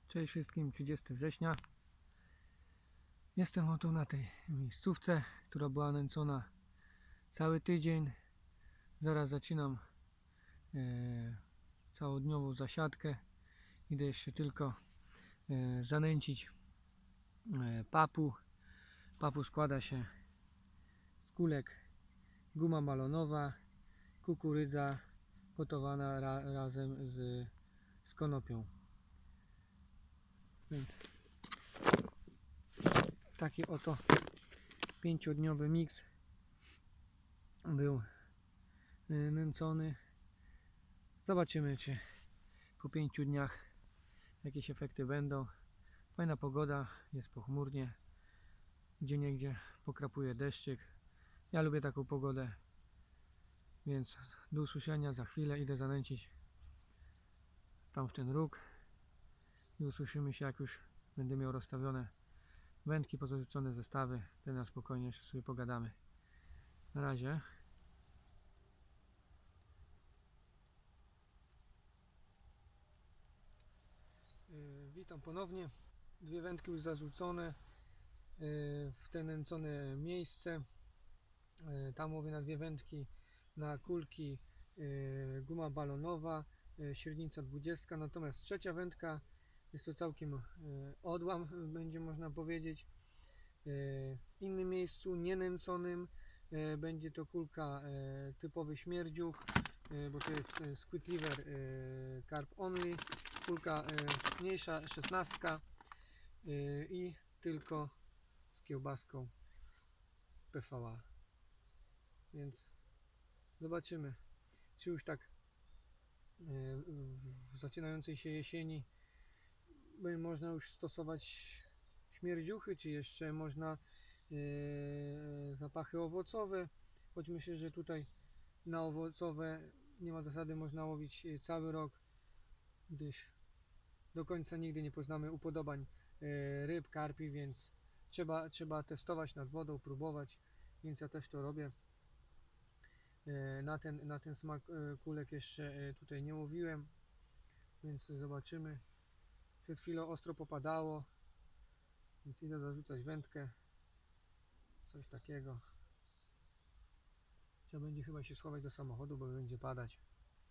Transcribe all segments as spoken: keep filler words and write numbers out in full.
Cześć wszystkim, trzydziestego września. Jestem oto na tej miejscówce, która była nęcona cały tydzień. Zaraz zaczynam e, całodniową zasiadkę. Idę jeszcze tylko e, zanęcić e, papu. Papu składa się z kulek guma balonowa, kukurydza gotowana ra, razem z, z konopią. Więc taki oto pięciodniowy miks był nęcony. Zobaczymy, czy po pięciu dniach jakieś efekty będą. Fajna pogoda, jest pochmurnie, gdzieniegdzie pokrapuje deszczyk. Ja lubię taką pogodę, więc do usłyszenia za chwilę. Idę zanęcić tam w ten róg i usłyszymy się, jak już będę miał rozstawione wędki, pozarzucone zestawy. Wtedy na spokojnie jeszcze sobie pogadamy. Na razie. Witam ponownie. Dwie wędki już zarzucone w te nęcone miejsce. Tam mówię na dwie wędki, na kulki guma balonowa, średnica dwudziestka. Natomiast trzecia wędka jest to całkiem odłam, będzie można powiedzieć. W innym miejscu, nienęconym, będzie to kulka typowy śmierdziuch, bo to jest squid liver carp only, kulka mniejsza, szesnastka i tylko z kiełbaską P V A. Więc zobaczymy, czy już tak w zaczynającej się jesieni będzie można już stosować śmierdziuchy, czy jeszcze można zapachy owocowe, choć myślę, że tutaj na owocowe nie ma zasady, można łowić cały rok, gdyż do końca nigdy nie poznamy upodobań ryb, karpi, więc trzeba, trzeba testować nad wodą, próbować, więc ja też to robię. Na ten, na ten smak kulek jeszcze tutaj nie łowiłem, więc zobaczymy. Przed chwilą ostro popadało, więc idę zarzucać wędkę, coś takiego. Trzeba będzie chyba się schować do samochodu, bo będzie padać.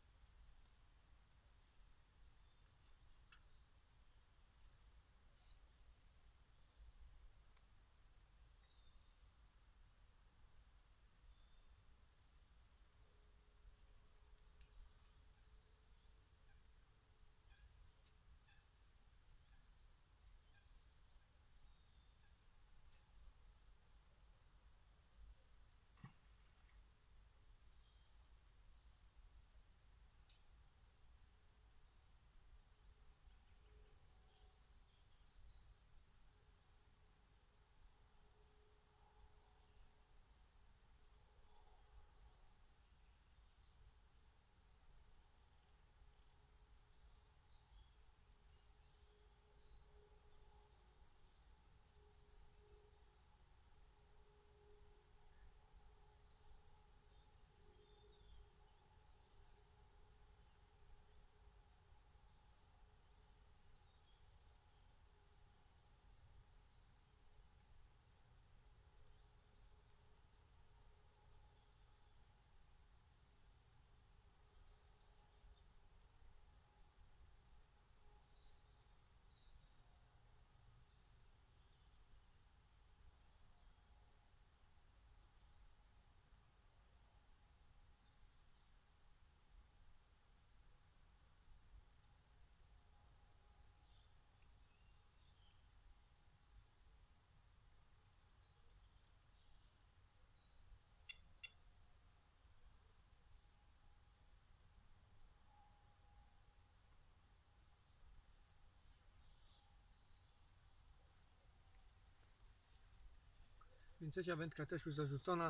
Więc trzecia wędka też już zarzucona.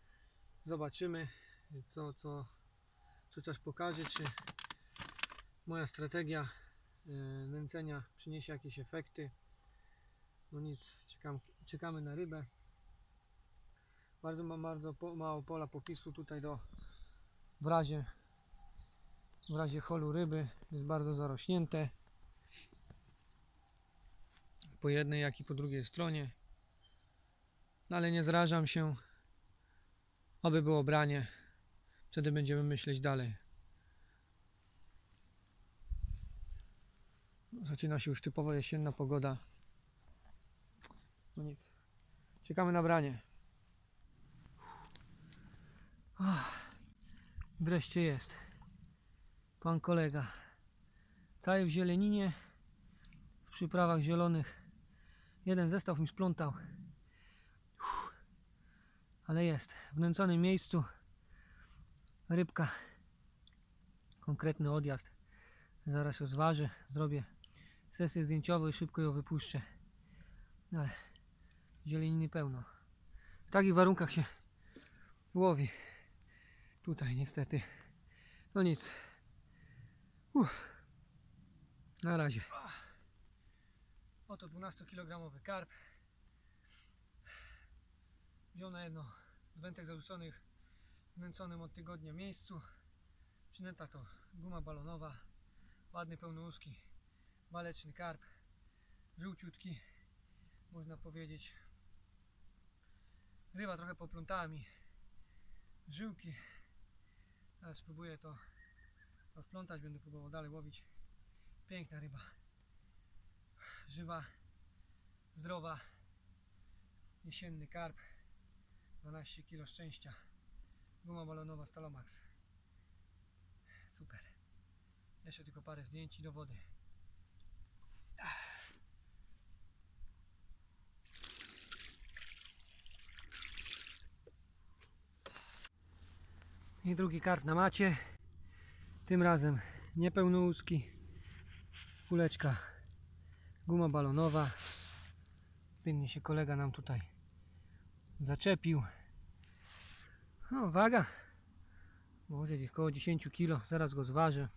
Zobaczymy, co, co, co czas pokaże, czy moja strategia nęcenia przyniesie jakieś efekty. No nic, czekam, czekamy na rybę. Bardzo mam bardzo po, mało pola popisu tutaj do w razie w razie holu ryby, jest bardzo zarośnięte. po jednej, jak i po drugiej stronie. No ale nie zrażam się. Oby było branie. Wtedy będziemy myśleć dalej. Zaczyna się już typowo jesienna pogoda. No nic. Czekamy na branie. Ach, wreszcie jest. Pan kolega. Cały w zieleninie. W przyprawach zielonych. Jeden zestaw mi splątał. Uff. Ale jest. W nęconym miejscu. Rybka. Konkretny odjazd. Zaraz ją zważę. Zrobię sesję zdjęciową i szybko ją wypuszczę. Ale zieleniny pełno. W takich warunkach się łowi. Tutaj niestety. No nic. Uff. Na razie. Oto dwunastokilogramowy karp. Wziął na jedno z wędek zarzuconych w nęconym od tygodnia miejscu. Przynęta to guma balonowa. Ładny, pełnołuski, waleczny karp. Żółciutki, można powiedzieć. Ryba trochę poplątała mi żyłki. Ale spróbuję to rozplątać, będę próbował dalej łowić. Piękna ryba. Żywa, zdrowa. Jesienny karp. dwanaście kilo szczęścia. Guma balonowa Stalomax. Super. Jeszcze tylko parę zdjęć do wody. I drugi karp na macie. Tym razem niepełnołuski. Kuleczka. Guma balonowa. Pięknie się kolega nam tutaj zaczepił. No, waga. Może gdzieś około dziesięć kilo. Zaraz go zważę.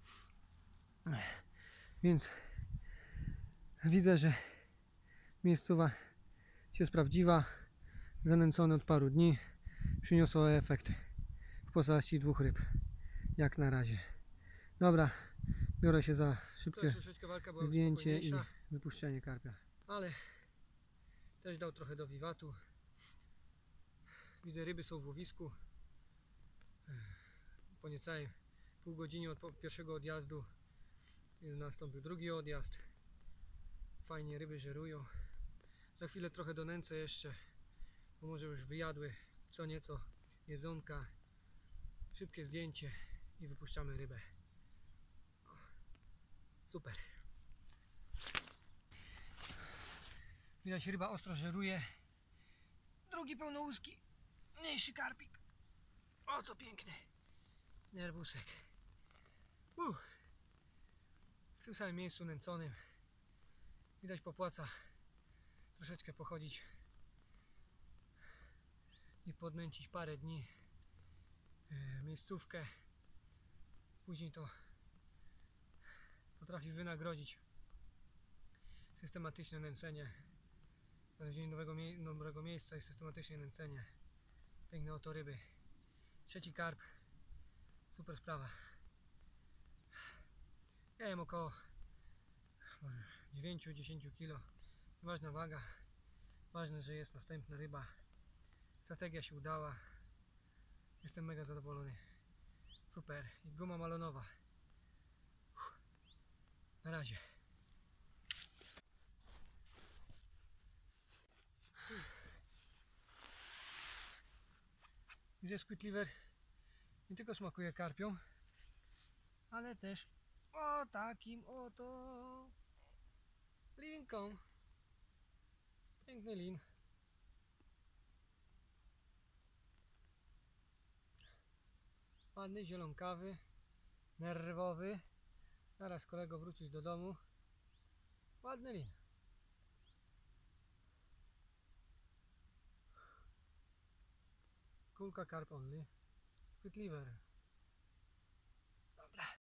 Więc widzę, że miejscowa się sprawdziła. Zanęcony od paru dni. Przyniosło efekt w postaci dwóch ryb. Jak na razie. Dobra, biorę się za szybkie zdjęcie i wypuszczenie karpia. Ale też dał trochę do wiwatu. Widzę, ryby są w łowisku. Po niecałej pół godziny od pierwszego odjazdu nastąpił drugi odjazd. Fajnie ryby żerują. Za chwilę trochę donęcę jeszcze, bo może już wyjadły co nieco jedzonka. Szybkie zdjęcie i wypuszczamy rybę. Super. Widać, ryba ostro żeruje. Drugi pełnołuski, mniejszy karpik. O, to piękny nerwusek. Uh. W tym samym miejscu nęconym. Widać, popłaca troszeczkę pochodzić i podnęcić parę dni yy, miejscówkę. Później to potrafi wynagrodzić systematyczne nęcenie. Znalezienie nowego, mie nowego miejsca i systematyczne nęcenie. Piękne oto ryby. Trzeci karp. Super sprawa. Ja jem około dziewięć do dziesięciu kilo. Ważna waga. Ważne, że jest następna ryba. Strategia się udała. Jestem mega zadowolony. Super. I guma balonowa. Na razie. Gdzie Squid Liver nie tylko smakuje karpią, ale też o takim oto linką. Piękny lin. Ładny, zielonkawy, nerwowy. Zaraz kolego wrócić do domu. Ładny lin. Kulka carp only. Squid Liver.